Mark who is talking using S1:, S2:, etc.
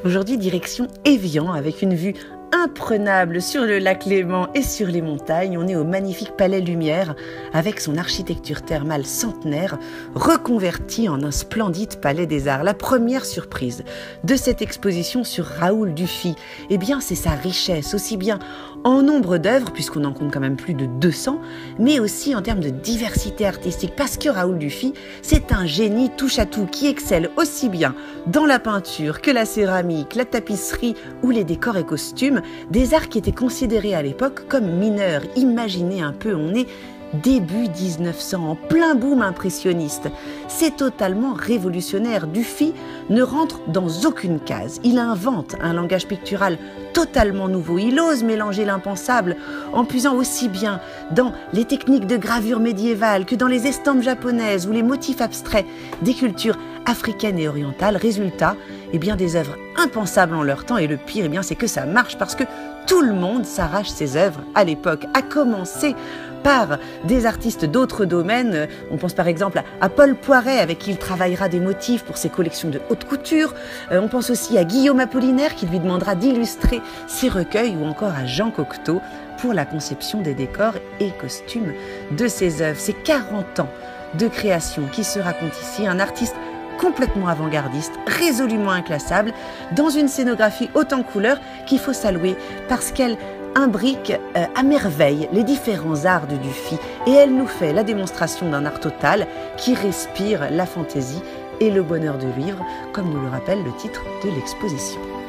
S1: Aujourd'hui, direction Évian, avec une vue imprenable sur le lac Léman et sur les montagnes. On est au magnifique Palais Lumière, avec son architecture thermale centenaire, reconvertie en un splendide palais des arts. La première surprise de cette exposition sur Raoul Dufy, eh bien, c'est sa richesse, aussi bien en nombre d'œuvres, puisqu'on en compte quand même plus de 200, mais aussi en termes de diversité artistique, parce que Raoul Dufy, c'est un génie touche-à-tout qui excelle aussi bien dans la peinture que la céramique, la tapisserie ou les décors et costumes, des arts qui étaient considérés à l'époque comme mineurs. Imaginez un peu, on est début 1900, en plein boom impressionniste. C'est totalement révolutionnaire. Dufy ne rentre dans aucune case. Il invente un langage pictural totalement nouveau. Il ose mélanger l'impensable en puisant aussi bien dans les techniques de gravure médiévale que dans les estampes japonaises ou les motifs abstraits des cultures africaines et orientales. Résultat, eh bien, des œuvres impensables en leur temps. Et le pire, eh bien, c'est que ça marche parce que tout le monde s'arrache ses œuvres à l'époque, à commencer par des artistes d'autres domaines. On pense par exemple à Paul Poiret, avec qui il travaillera des motifs pour ses collections de haute couture. On pense aussi à Guillaume Apollinaire, qui lui demandera d'illustrer ses recueils, ou encore à Jean Cocteau pour la conception des décors et costumes de ses œuvres. C'est 40 ans de création qui se racontent ici. Un artiste complètement avant-gardiste, résolument inclassable, dans une scénographie haute en couleurs qu'il faut saluer parce qu'elle imbrique à merveille les différents arts de Dufy, et elle nous fait la démonstration d'un art total qui respire la fantaisie et le bonheur de vivre, comme nous le rappelle le titre de l'exposition.